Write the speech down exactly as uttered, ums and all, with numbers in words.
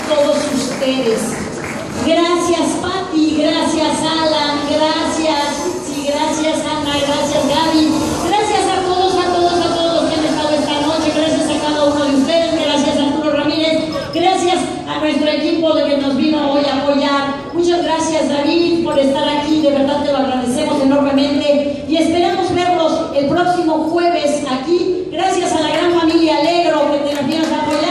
todos ustedes. Gracias Pati, gracias Alan, gracias, sí, gracias Ana, gracias Gaby, gracias a todos, a todos, a todos los que han estado esta noche, gracias a cada uno de ustedes, gracias a Arturo Ramírez, gracias a nuestro equipo de que nos vino hoy a apoyar. Muchas gracias David por estar aquí, de verdad te lo agradecemos enormemente y esperamos verlos el próximo jueves aquí. Gracias a la gran familia Alegro que nos vino a apoyar.